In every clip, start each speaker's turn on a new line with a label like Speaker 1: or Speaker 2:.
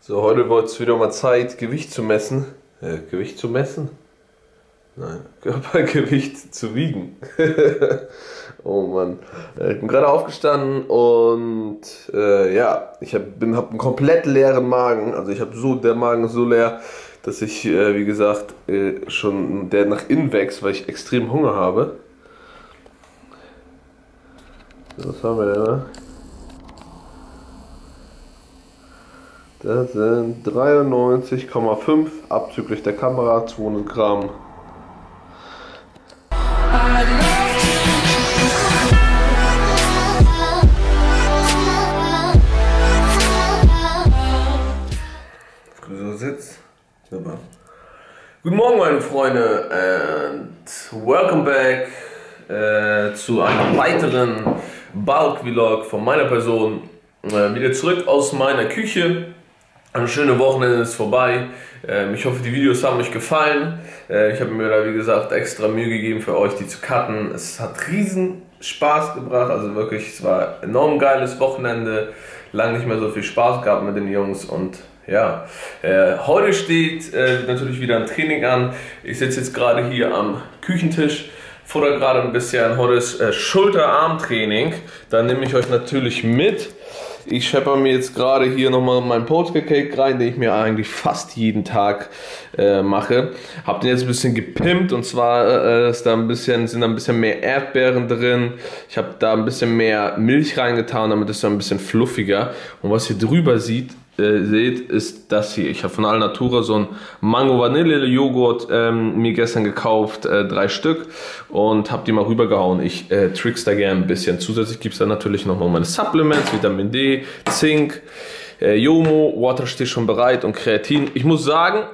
Speaker 1: So, heute wird es wieder mal Zeit, Gewicht zu messen. Gewicht zu messen? Nein, Körpergewicht zu wiegen. Oh Mann. Ich bin gerade aufgestanden und ja, ich habe einen komplett leeren Magen. Also der Magen ist so leer, dass ich, wie gesagt, schon der nach innen wächst, weil ich extrem Hunger habe. Was haben wir denn da? Das sind 93,5 abzüglich der Kamera, 200 Gramm. So sitzt. Super. Guten Morgen, meine Freunde, and welcome back zu einem weiteren Bulk-Vlog von meiner Person. Wieder zurück aus meiner Küche. Ein schönes Wochenende ist vorbei. Ich hoffe, die Videos haben euch gefallen. Ich habe mir da, wie gesagt, extra Mühe gegeben für euch, die zu cutten. Es hat riesen Spaß gebracht, also wirklich, es war ein enorm geiles Wochenende. Lange nicht mehr so viel Spaß gehabt mit den Jungs und ja, heute steht natürlich wieder ein Training an. Ich sitze jetzt gerade hier am Küchentisch, futter gerade ein bisschen. Heute ist Schulter-Arm-Training. Da nehme ich euch natürlich mit. Ich schepper mir jetzt gerade hier nochmal meinen Poached rein, den ich mir eigentlich fast jeden Tag mache. Hab den jetzt ein bisschen gepimpt und zwar sind da ein bisschen mehr Erdbeeren drin. Ich habe da ein bisschen mehr Milch reingetan, damit es so ein bisschen fluffiger. Und was ihr drüber seht, ist das hier. Ich habe von Alnatura so einen Mango-Vanille-Joghurt mir gestern gekauft, 3 Stück, und habe die mal rübergehauen. Ich trick's da gerne ein bisschen. Zusätzlich gibt es dann natürlich nochmal meine Supplements, Vitamin D, Zink, Yomo, Water steht schon bereit und Kreatin. Ich muss sagen,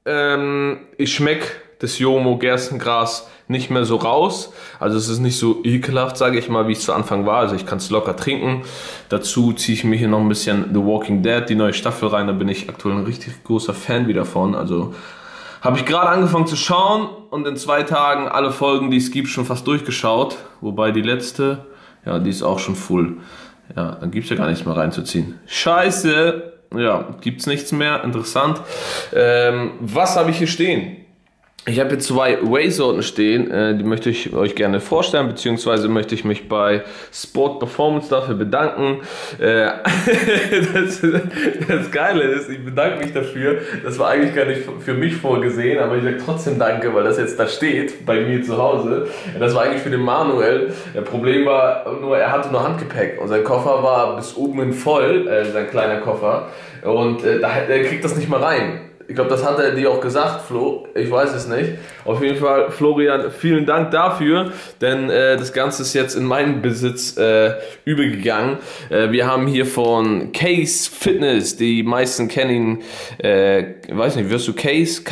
Speaker 1: ich schmecke das Yomo Gerstengras nicht mehr so raus. Also es ist nicht so ekelhaft, sage ich mal, wie es zu Anfang war. Also ich kann es locker trinken. Dazu ziehe ich mir hier noch ein bisschen The Walking Dead, die neue Staffel rein. Da bin ich aktuell ein richtig großer Fan wieder von. Also habe ich gerade angefangen zu schauen und in 2 Tagen alle Folgen, die es gibt, schon fast durchgeschaut. Wobei die letzte, ja, die ist auch schon full. Ja, dann gibt es ja gar nichts mehr reinzuziehen. Scheiße! Ja, gibt es nichts mehr. Interessant. Was habe ich hier stehen? Ich habe hier 2 Whey-Sorten stehen, die möchte ich euch gerne vorstellen, beziehungsweise möchte ich mich bei Sport Performance dafür bedanken. Das Geile ist, ich bedanke mich dafür, das war eigentlich gar nicht für mich vorgesehen, aber ich sage trotzdem danke, weil das jetzt da steht, bei mir zu Hause. Das war eigentlich für den Manuel. Das Problem war nur, er hatte nur Handgepäck und sein Koffer war bis oben hin voll, sein kleiner Koffer, und er kriegt das nicht mal rein. Ich glaube, das hat er dir auch gesagt, Flo. Ich weiß es nicht. Auf jeden Fall, Florian, vielen Dank dafür, denn das Ganze ist jetzt in meinen Besitz übergegangen. Wir haben hier von Case Fitness, die meisten kennen ihn, weiß nicht, wirst du Case?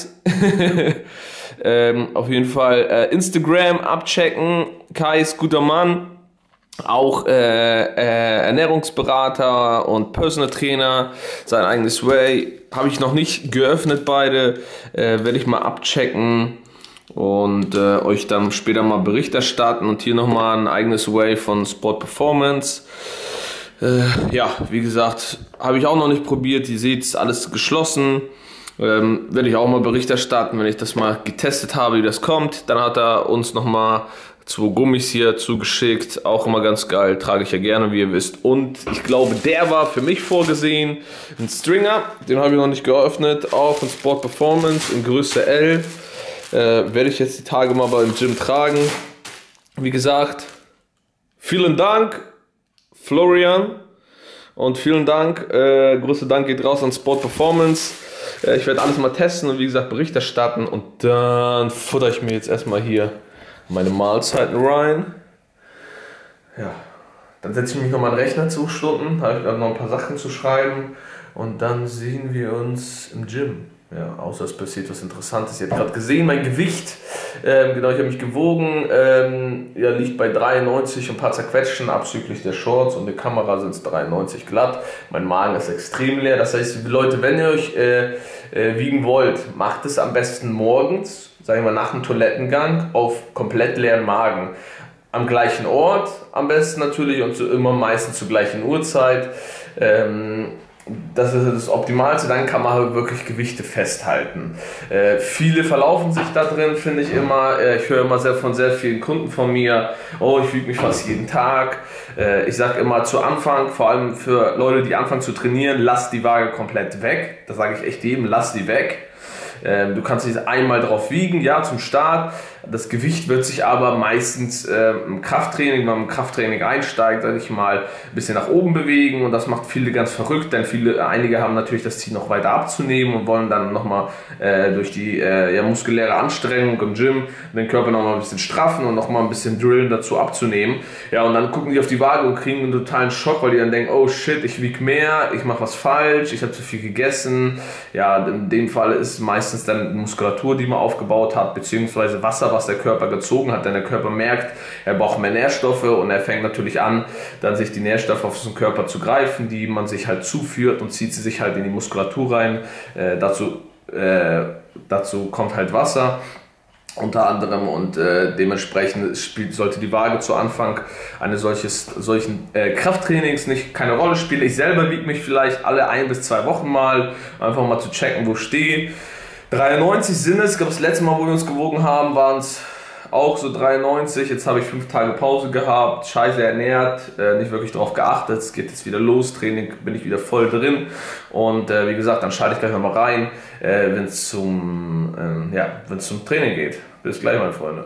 Speaker 1: Auf jeden Fall Instagram abchecken. Kais, guter Mann. Auch Ernährungsberater und Personal Trainer, sein eigenes Way. Habe ich noch nicht geöffnet, beide. Werde ich mal abchecken und euch dann später mal Bericht erstatten. Und hier nochmal ein eigenes Way von Sport Performance. Ja, wie gesagt, habe ich auch noch nicht probiert. Ihr seht, ist alles geschlossen. Werde ich auch mal Bericht erstatten, wenn ich das mal getestet habe, wie das kommt. Dann hat er uns nochmal 2 Gummis hier zugeschickt, auch immer ganz geil, trage ich ja gerne, wie ihr wisst. Und ich glaube, der war für mich vorgesehen, ein Stringer, den habe ich noch nicht geöffnet, auch von Sport Performance in Größe L. Werde ich jetzt die Tage mal beim Gym tragen. Wie gesagt, vielen Dank, Florian, und vielen Dank, größter Dank geht raus an Sport Performance. Ich werde alles mal testen und wie gesagt Bericht erstatten, und dann futter ich mir jetzt erstmal hier meine Mahlzeiten rein. Ja, dann setze ich mich nochmal an den Rechner 2 Stunden, habe ich noch ein paar Sachen zu schreiben, und dann sehen wir uns im Gym. Ja, außer es passiert was Interessantes. Ihr habt gerade gesehen, mein Gewicht, genau, ich habe mich gewogen, ja, liegt bei 93 und ein paar zerquetschen abzüglich der Shorts, und der Kamera sind es 93 glatt. Mein Magen ist extrem leer, das heißt, Leute, wenn ihr euch wiegen wollt, macht es am besten morgens, sage ich mal nach dem Toilettengang, auf komplett leeren Magen. Am gleichen Ort am besten natürlich und immer meistens zur gleichen Uhrzeit. das ist das Optimalste, dann kann man halt wirklich Gewichte festhalten. Viele verlaufen sich da drin, finde ich immer. Ich höre immer von sehr vielen Kunden von mir, oh, ich wiege mich fast jeden Tag. Ich sage immer zu Anfang, vor allem für Leute, die anfangen zu trainieren, lass die Waage komplett weg. Das sage ich echt jedem, lass die weg. Du kannst dich einmal drauf wiegen, ja, zum Start. Das Gewicht wird sich aber meistens im Krafttraining, wenn man im Krafttraining einsteigt, sage ich mal, ein bisschen nach oben bewegen, und das macht viele ganz verrückt, denn einige haben natürlich das Ziel, noch weiter abzunehmen und wollen dann nochmal durch die muskuläre Anstrengung im Gym den Körper nochmal ein bisschen straffen und nochmal ein bisschen drillen, dazu abzunehmen. Ja, und dann gucken die auf die Waage und kriegen einen totalen Schock, weil die dann denken, oh shit, ich wiege mehr, ich mache was falsch, ich habe zu viel gegessen. Ja, in dem Fall ist meistens dann Muskulatur, die man aufgebaut hat, beziehungsweise Wasser, was der Körper gezogen hat, denn der Körper merkt, er braucht mehr Nährstoffe, und er fängt natürlich an, dann sich die Nährstoffe aus dem Körper zu greifen, die man sich halt zuführt, und zieht sie sich halt in die Muskulatur rein. Dazu kommt halt Wasser unter anderem, und dementsprechend sollte die Waage zu Anfang eines solchen Krafttrainings keine Rolle spielen. Ich selber wiege mich vielleicht alle 1 bis 2 Wochen mal, einfach mal zu checken, wo ich stehe. 93 sind es. Ich glaube, das letzte Mal, wo wir uns gewogen haben, waren es auch so 93. Jetzt habe ich 5 Tage Pause gehabt, scheiße ernährt, nicht wirklich darauf geachtet. Es geht jetzt wieder los, Training bin ich wieder voll drin, und wie gesagt, dann schalte ich gleich mal rein, wenn es zum Training geht. Bis gleich, meine Freunde.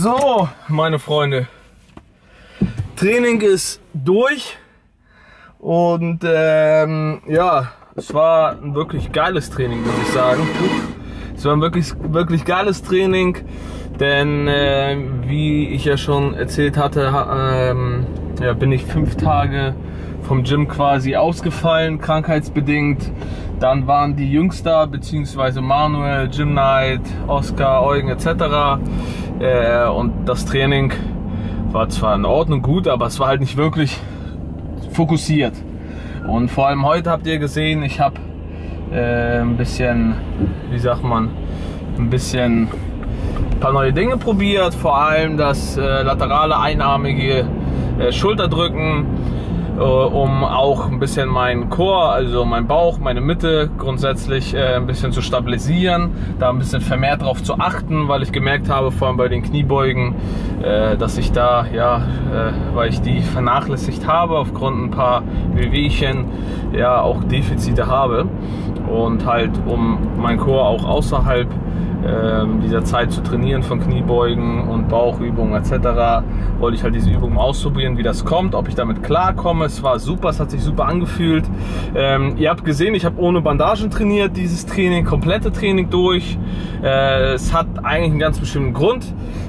Speaker 2: So, meine Freunde, Training ist durch und ja, es war ein wirklich geiles Training, muss ich sagen. Es war ein wirklich geiles Training, denn wie ich ja schon erzählt hatte, ja, bin ich 5 Tage vom Gym quasi ausgefallen, krankheitsbedingt. Dann waren die Jungs da, beziehungsweise Manuel, Gym Night, Oskar, Eugen etc. Und das Training war zwar in Ordnung gut, aber es war halt nicht wirklich fokussiert. Und vor allem heute habt ihr gesehen, ich habe ein bisschen, wie sagt man, ein paar neue Dinge probiert. Vor allem das laterale einarmige Schulterdrücken, um auch ein bisschen meinen Core, also meinen Bauch, meine Mitte grundsätzlich ein bisschen zu stabilisieren, da ein bisschen vermehrt darauf zu achten, weil ich gemerkt habe, vor allem bei den Kniebeugen, dass ich da, ja, weil ich die vernachlässigt habe, aufgrund ein paar Wehwehchen, ja, auch Defizite habe und halt, um meinen Core auch außerhalb dieser Zeit zu trainieren von Kniebeugen und Bauchübungen etc. wollte ich halt diese Übungen ausprobieren, wie das kommt, ob ich damit klarkomme. Es war super, es hat sich super angefühlt. Ihr habt gesehen, ich habe ohne Bandagen trainiert, dieses Training, komplette Training durch. Es hat eigentlich einen ganz bestimmten Grund,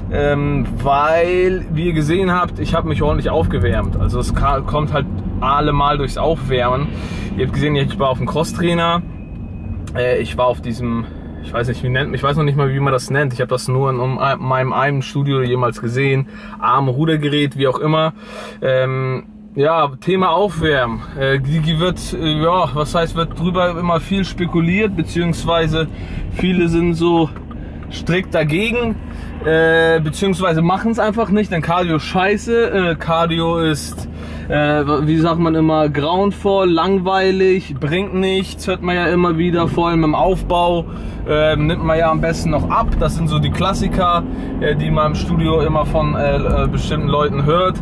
Speaker 2: weil, wie ihr gesehen habt, ich habe mich ordentlich aufgewärmt. Also es kommt halt allemal durchs Aufwärmen. Ihr habt gesehen, ich war auf dem Crosstrainer, ich war auf diesem, ich weiß nicht, ich weiß noch nicht mal, wie man das nennt. Ich habe das nur in meinem eigenen Studio jemals gesehen. Arm-Rudergerät, wie auch immer. Ja, Thema Aufwärmen. Die wird, ja, was heißt, wird drüber immer viel spekuliert, beziehungsweise viele sind so strikt dagegen, beziehungsweise machen es einfach nicht, denn Cardio ist scheiße. Cardio ist, wie sagt man immer, grauenvoll, langweilig, bringt nichts, hört man ja immer wieder, vor allem im Aufbau. Nimmt man ja am besten noch ab. Das sind so die Klassiker, die man im Studio immer von bestimmten Leuten hört.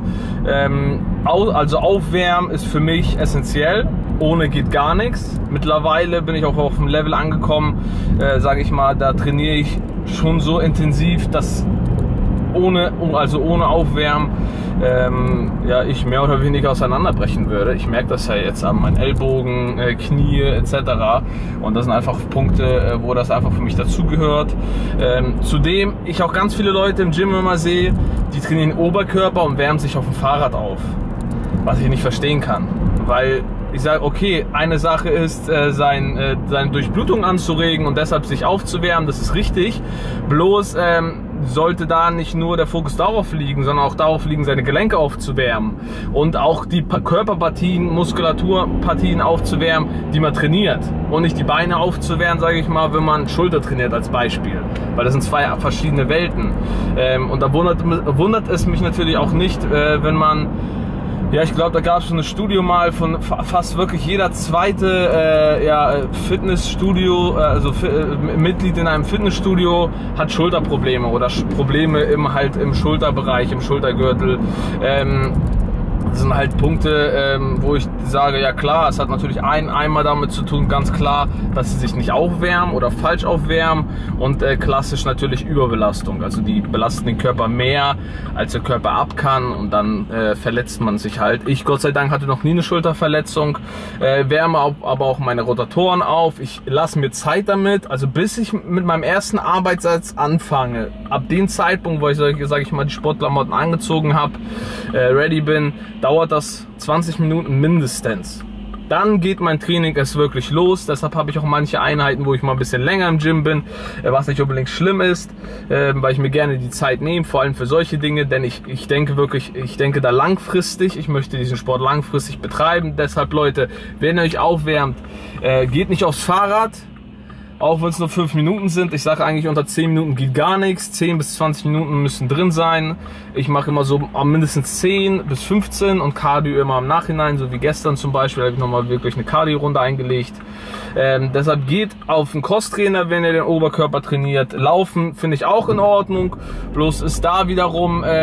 Speaker 2: Also Aufwärmen ist für mich essentiell. Ohne geht gar nichts. Mittlerweile bin ich auch auf dem Level angekommen, sage ich mal, da trainiere ich schon so intensiv, dass ohne Aufwärmen ja, ich mehr oder weniger auseinanderbrechen würde. Ich merke das ja jetzt an meinen Ellbogen, Knie etc. Und das sind einfach Punkte, wo das einfach für mich dazugehört. Zudem ich auch ganz viele Leute im Gym immer sehe, die trainieren Oberkörper und wärmen sich auf dem Fahrrad auf. Was ich nicht verstehen kann. Weil ich sage, okay, eine Sache ist, seine Durchblutung anzuregen und deshalb sich aufzuwärmen, das ist richtig. Bloß sollte da nicht nur der Fokus darauf liegen, sondern auch darauf liegen, seine Gelenke aufzuwärmen und auch die Körperpartien, Muskulaturpartien aufzuwärmen, die man trainiert, und nicht die Beine aufzuwärmen, sage ich mal, wenn man Schulter trainiert als Beispiel, weil das sind zwei verschiedene Welten. Und da wundert es mich natürlich auch nicht, wenn man, ja, ich glaube, da gab es schon eine Studie mal von fast wirklich jeder zweite ja, Fitnessstudio, also Mitglied in einem Fitnessstudio hat Schulterprobleme oder Probleme im Schulterbereich, im Schultergürtel. Das sind halt Punkte, wo ich sage, ja klar, es hat natürlich einmal damit zu tun, ganz klar, dass sie sich nicht aufwärmen oder falsch aufwärmen, und klassisch natürlich Überbelastung. Also die belasten den Körper mehr, als der Körper ab kann, und dann verletzt man sich halt. Ich, Gott sei Dank, hatte noch nie eine Schulterverletzung, wärme aber auch meine Rotatoren auf. Ich lasse mir Zeit damit, also bis ich mit meinem ersten Arbeitssatz anfange, ab dem Zeitpunkt, wo ich, sage ich mal, die Sportklamotten angezogen habe, ready bin, dauert das 20 Minuten mindestens. Dann geht mein Training erst wirklich los. Deshalb habe ich auch manche Einheiten, wo ich mal ein bisschen länger im Gym bin, was nicht unbedingt schlimm ist, weil ich mir gerne die Zeit nehme, vor allem für solche Dinge, denn ich denke da langfristig. Ich möchte diesen Sport langfristig betreiben. Deshalb, Leute, wenn ihr euch aufwärmt, geht nicht aufs Fahrrad. Auch wenn es nur 5 Minuten sind. Ich sage eigentlich, unter 10 Minuten geht gar nichts. 10 bis 20 Minuten müssen drin sein. Ich mache immer so mindestens 10 bis 15 und Cardio immer im Nachhinein. So wie gestern zum Beispiel, habe ich nochmal wirklich eine Cardio-Runde eingelegt. Deshalb geht auf den Crosstrainer, wenn ihr den Oberkörper trainiert. Laufen finde ich auch in Ordnung. Bloß ist da wiederum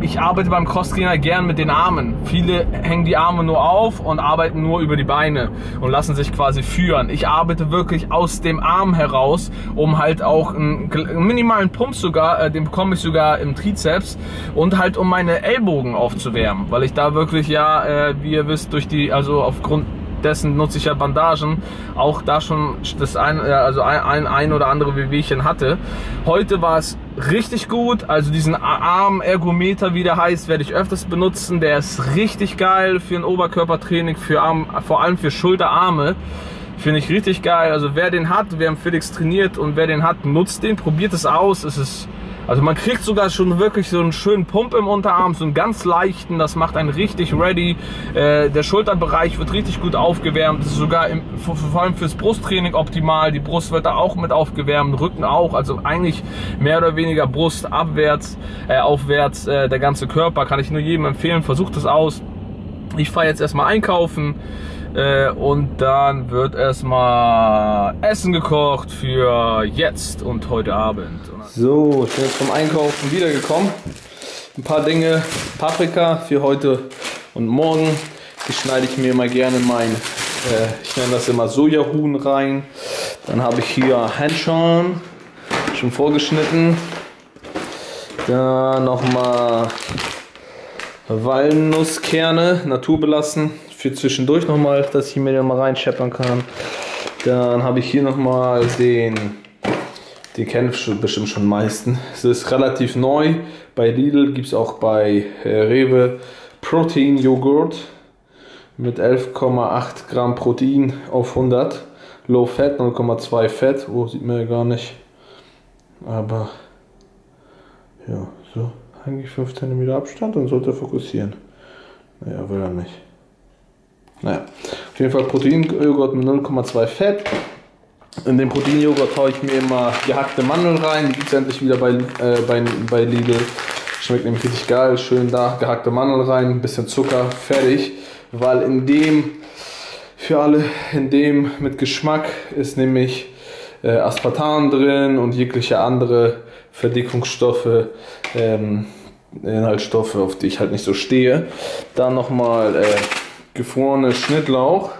Speaker 2: ich arbeite beim Crosstrainer gern mit den Armen. Viele hängen die Arme nur auf und arbeiten nur über die Beine und lassen sich quasi führen. Ich arbeite wirklich aus dem Arm heraus, um halt auch einen minimalen Pump sogar, den bekomme ich sogar im Trizeps, und halt um meine Ellbogen aufzuwärmen, weil ich da wirklich, ja, wie ihr wisst, also aufgrund dessen nutze ich ja Bandagen, auch da schon das ein oder andere Wehwehchen hatte. Heute war es richtig gut, also diesen Arm-Ergometer, wie der heißt, werde ich öfters benutzen. Der ist richtig geil für ein Oberkörpertraining, vor allem für Schulter-Arme. Finde ich richtig geil. Also wer den hat, wer am Felix trainiert und wer den hat, nutzt den, probiert es aus. Also man kriegt sogar schon wirklich so einen schönen Pump im Unterarm, so einen ganz leichten, das macht einen richtig ready. Der Schulterbereich wird richtig gut aufgewärmt, das ist sogar vor allem fürs Brusttraining optimal. Die Brust wird da auch mit aufgewärmt, Rücken auch, also eigentlich mehr oder weniger Brust aufwärts, der ganze Körper, kann ich nur jedem empfehlen, versucht es aus. Ich fahre jetzt erstmal einkaufen. Und dann wird erstmal Essen gekocht für jetzt und heute Abend. So, ich bin jetzt vom Einkaufen wiedergekommen. Ein paar Dinge, Paprika für heute und morgen. Die schneide ich mir mal gerne ich nenne das immer Sojahuhn rein. Dann habe ich hier Hähnchen, schon vorgeschnitten. Dann nochmal Walnusskerne, naturbelassen. Für zwischendurch nochmal, dass ich mir den mal reinscheppern kann. Dann habe ich hier nochmal den kennen bestimmt schon meisten. Es ist relativ neu. Bei Lidl gibt es auch bei Rewe Protein-Joghurt mit 11,8 Gramm Protein auf 100. Low Fat, 0,2 Fett. Oh, sieht man ja gar nicht. Aber ja, so eigentlich 5 cm Abstand und sollte fokussieren. Naja, will er nicht. Naja, auf jeden Fall Proteinjoghurt mit 0,2 Fett. In den Proteinjoghurt haue ich mir immer gehackte Mandeln rein. Die gibt es endlich wieder bei Lidl. Schmeckt nämlich richtig geil. Schön da gehackte Mandeln rein, ein bisschen Zucker, fertig. Weil in dem mit Geschmack ist nämlich Aspartam drin und jegliche andere Verdickungsstoffe, Inhaltsstoffe, auf die ich halt nicht so stehe. Dann nochmal gefrorene Schnittlauch.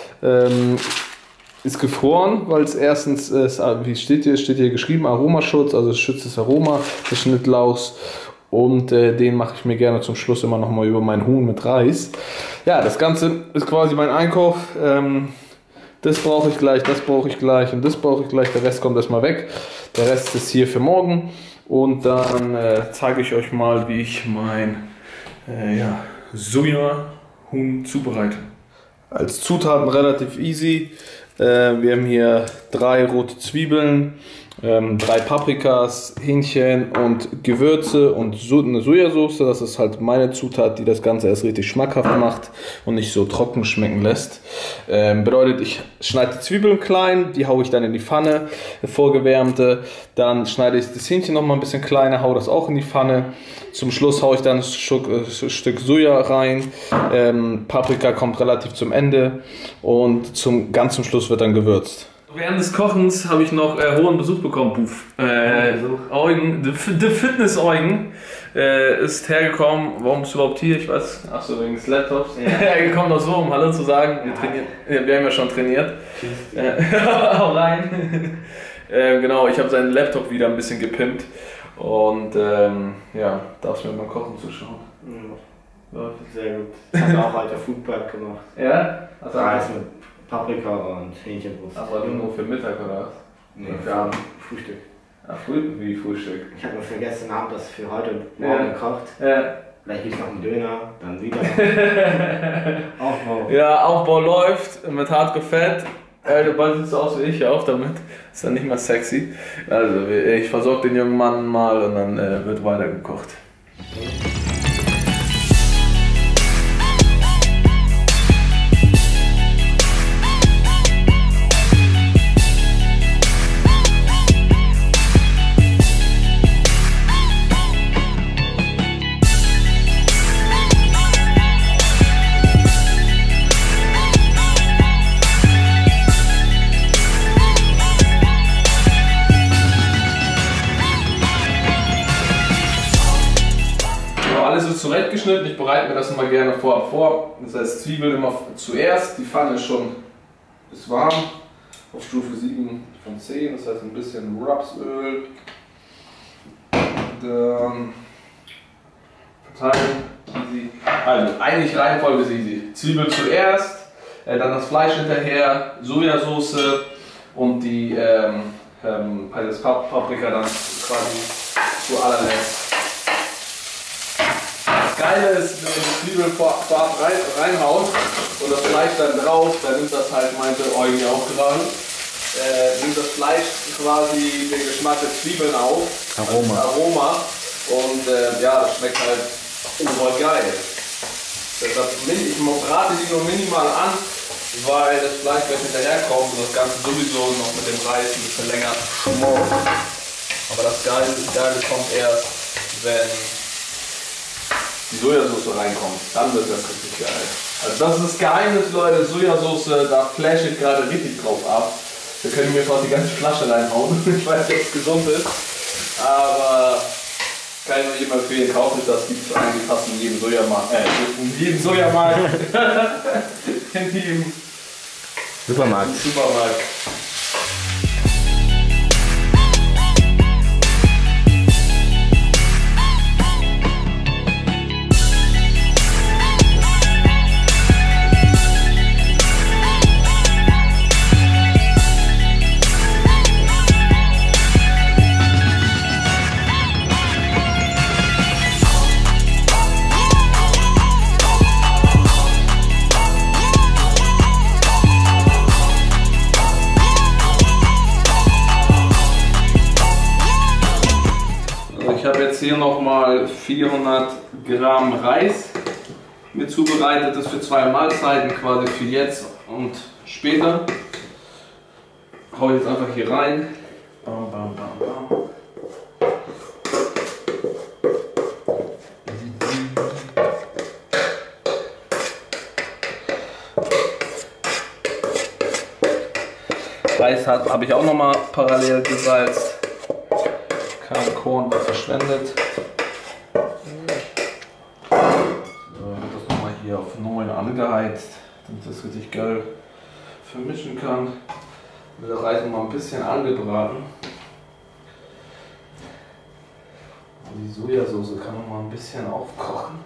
Speaker 2: Ist gefroren, weil es erstens, wie steht hier geschrieben, Aromaschutz, also es schützt das Aroma des Schnittlauchs, und den mache ich mir gerne zum Schluss immer noch mal über mein Huhn mit Reis. Ja, das Ganze ist quasi mein Einkauf. Das brauche ich gleich, das brauche ich gleich und das brauche ich gleich. Der Rest kommt erstmal weg. Der Rest ist hier für morgen, und dann zeige ich euch mal, wie ich mein Sojahuhn zubereite. Als Zutaten relativ easy. Wir haben hier 3 rote Zwiebeln, 3 Paprikas, Hähnchen und Gewürze und eine Sojasauce. Das ist halt meine Zutat, die das Ganze erst richtig schmackhaft macht und nicht so trocken schmecken lässt. Bedeutet, ich schneide die Zwiebeln klein, die haue ich dann in die Pfanne, vorgewärmte. Dann schneide ich das Hähnchen noch mal ein bisschen kleiner, haue das auch in die Pfanne. Zum Schluss haue ich dann ein Stück Soja rein. Paprika kommt relativ zum Ende, und ganz zum Schluss wird dann gewürzt. Während des Kochens habe ich noch hohen Besuch bekommen. Puff. Eugen, der Fitness-Eugen ist hergekommen. Warum ist überhaupt hier? Ich weiß. Achso, wegen des Laptops. Ja. Er kommt noch so, um Hallo zu sagen. Wir haben ja schon trainiert. Hau rein. Genau, ich habe seinen Laptop wieder ein bisschen gepimpt. Und darfst mir beim Kochen zuschauen.
Speaker 3: Ja, sehr gut. Ich habe auch heute Foodprep gemacht.
Speaker 2: Ja?
Speaker 3: Also Reis mit Paprika und Hähnchenbrust.
Speaker 2: Aber nur für Mittag oder was?
Speaker 3: Nee, für Abend. Frühstück.
Speaker 2: Wie Frühstück?
Speaker 3: Ich habe mir für gestern Abend das für heute und morgen gekocht.
Speaker 2: Ja.
Speaker 3: Gleich gibt es noch einen Döner, dann wieder Aufbau.
Speaker 2: Ja, Aufbau läuft mit Hardcore Fett. Du bald siehst aus wie ich auch damit. Ist dann nicht mehr sexy. Also ich versorge den jungen Mann mal und dann wird weiter gekocht. ist zurechtgeschnitten. Ich bereite mir das immer gerne vorab vor. Das heißt, Zwiebeln immer zuerst. Die Pfanne ist warm. Auf Stufe 7 von 10. Das heißt, ein bisschen Rapsöl. Dann verteilen. Easy. Also, eigentlich Reihenfolge ist easy. Zwiebeln zuerst, dann das Fleisch hinterher, Sojasauce und die das Paprika dann quasi zu allerletzt. Das Geile ist, wenn du die Zwiebeln vorab reinhaust und das Fleisch dann drauf, dann nimmt das halt, meinte Eugen ja auch gerade, nimmt das Fleisch quasi den Geschmack der Zwiebeln auf, Aroma und ja, das schmeckt halt geil. Deshalb, ich rate die nur minimal an, weil das Fleisch gleich hinterherkommt und das Ganze sowieso noch mit dem Reis ein bisschen länger schmort. Aber das Geile kommt erst, wenn die Sojasauce reinkommt. Dann wird das richtig geil. Also das ist das Geheimnis, Leute. Sojasauce, da flash ich gerade richtig drauf ab. Wir können mir fast die ganze Flasche reinhauen. Ich weiß nicht, ob es gesund ist. Aber kann ich nur jedem empfehlen, kauft euch das. Gibt es eigentlich fast in jedem Sojamarkt. In jedem Supermarkt. Ich habe jetzt hier nochmal 400 Gramm Reis mit zubereitet, das für 2 Mahlzeiten quasi für jetzt und später. Hau jetzt einfach hier rein. Bam, bam, bam, bam. Reis habe ich auch nochmal parallel gesalzt. Kein Korn wird verschwendet. So, wird das nochmal hier auf 9 angeheizt, damit das richtig geil vermischen kann. Wird der Reis nochmal ein bisschen angebraten. Und die Sojasauce kann nochmal ein bisschen aufkochen.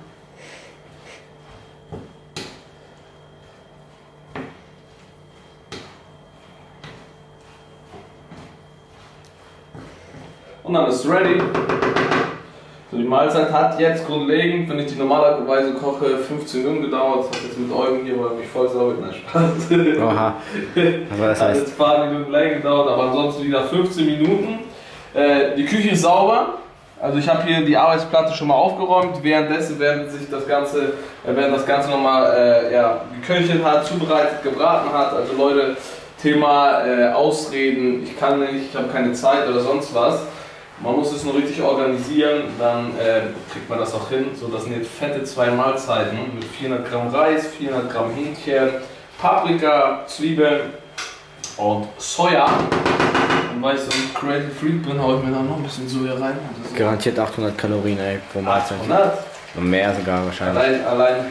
Speaker 2: Und dann ist es ready. So, die Mahlzeit hat jetzt grundlegend, wenn ich die normalerweise koche, 15 Minuten gedauert. Das hat jetzt mit Eugen hier, weil mich voll sauber mit Spaß. Oha. Aber das heißt, hat jetzt ein paar Minuten länger gedauert, aber ansonsten wieder 15 Minuten. Die Küche ist sauber. Also ich habe hier die Arbeitsplatte schon mal aufgeräumt. Währenddessen, während das Ganze nochmal geköchelt hat, zubereitet, gebraten hat. Also Leute, Thema Ausreden, ich kann nicht, ich habe keine Zeit oder sonst was. Man muss es nur richtig organisieren, dann kriegt man das auch hin. So, das sind jetzt fette 2 Mahlzeiten mit 400 Gramm Reis, 400 Gramm Hähnchen, Paprika, Zwiebeln und Soja. Und weil ich so ein crazy Freak bin, haue ich mir da noch ein bisschen Soja rein.
Speaker 4: Garantiert 800 Kalorien, ey, pro Mahlzeit.
Speaker 2: 800?
Speaker 4: Und mehr sogar wahrscheinlich.
Speaker 2: Allein.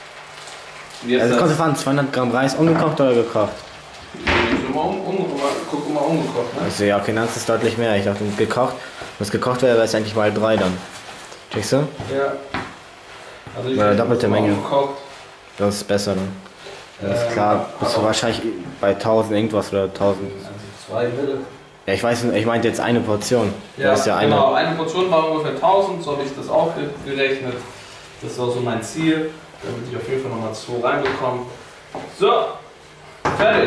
Speaker 4: Also kommt davon, 200 Gramm Reis ungekocht oder gekocht?
Speaker 2: Guck mal umgekocht. Ne?
Speaker 4: Also ja, okay, dann ist es deutlich mehr. Ich dachte, gekocht. Wenn es gekocht wäre, wäre es eigentlich mal 3 dann. Checkst du?
Speaker 2: Ja. Also ich
Speaker 4: oder doppelte Menge.
Speaker 2: Umgekocht.
Speaker 4: Das ist besser dann. Das ist klar, bist du wahrscheinlich bei 1000 irgendwas oder 1000.
Speaker 2: Also 2 Mille.
Speaker 4: Ja, ich weiß nicht, ich meinte jetzt eine Portion.
Speaker 2: Ja, ist ja genau, eine Portion war ungefähr 1000, so habe ich das auch gerechnet. Das war so mein Ziel, damit ich auf jeden Fall nochmal 2 reinbekomme. So, fertig.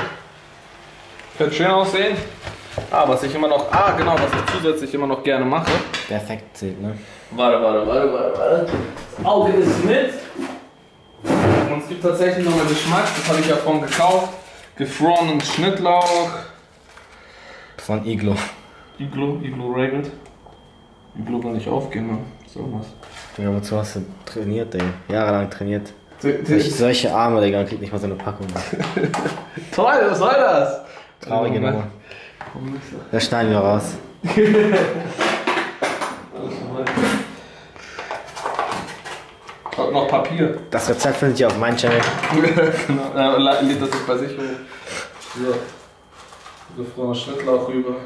Speaker 2: Könnte schön aussehen. Was ich immer noch, was ich zusätzlich immer noch gerne mache.
Speaker 4: Perfekt zählt, ne?
Speaker 2: Warte. Das Auge ist mit. Und es gibt tatsächlich noch einen Geschmack, das habe ich ja vorhin gekauft. Gefrorenen Schnittlauch.
Speaker 4: Von Iglo.
Speaker 2: Iglo regelt. Iglo will nicht aufgehen, ne? So was.
Speaker 4: Ja, wozu hast du trainiert, Digga? Jahrelang trainiert. Solche Arme, Digga, kriegt nicht mal so eine Packung.
Speaker 2: Toll, was soll das?
Speaker 4: Traurige Nummer. Das schneiden wir raus.
Speaker 2: noch Papier.
Speaker 4: Das Rezept findet ihr auf meinem Channel.
Speaker 2: Genau, lädt das jetzt bei sich hoch. So. So, Frau Schnittlauch rüber.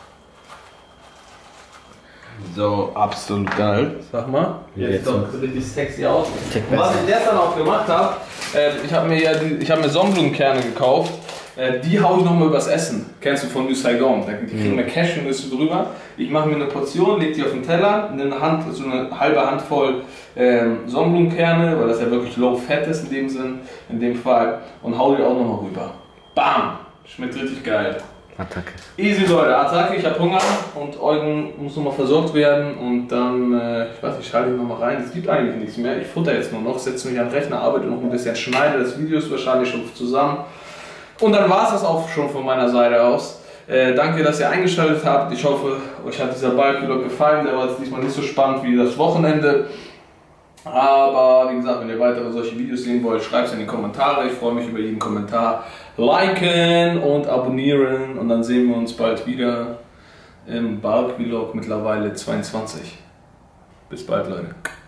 Speaker 2: So, absolut geil. Sag mal. Jetzt sieht doch richtig sexy aus. Und was ich gestern auch gemacht habe, ich habe mir Sonnenblumenkerne gekauft. Die haue ich nochmal übers Essen. Kennst du von Du Saigon? Die kriegen wir Cashewnüsse drüber. Ich mache mir eine Portion, leg die auf den Teller, nehme so eine halbe Handvoll Sonnenblumenkerne, weil das ja wirklich low fat ist in dem Fall, und hau die auch nochmal rüber. Bam! Schmeckt richtig geil.
Speaker 4: Attacke.
Speaker 2: Easy Leute, Attacke, ich habe Hunger und Eugen muss nochmal versorgt werden und dann, ich weiß nicht, schalte ich nochmal rein. Es gibt eigentlich nichts mehr. Ich futter jetzt nur noch, setze mich an den Rechner, arbeite noch ein bisschen, schneide das Video ist wahrscheinlich schon zusammen. Und dann war es das auch schon von meiner Seite aus. Danke, dass ihr eingeschaltet habt. Ich hoffe, euch hat dieser Bulk-Vlog gefallen. Der war jetzt diesmal nicht so spannend wie das Wochenende. Aber wie gesagt, wenn ihr weitere solche Videos sehen wollt, schreibt es in die Kommentare. Ich freue mich über jeden Kommentar. Liken und abonnieren. Und dann sehen wir uns bald wieder im Bulk-Vlog, mittlerweile 22. Bis bald, Leute.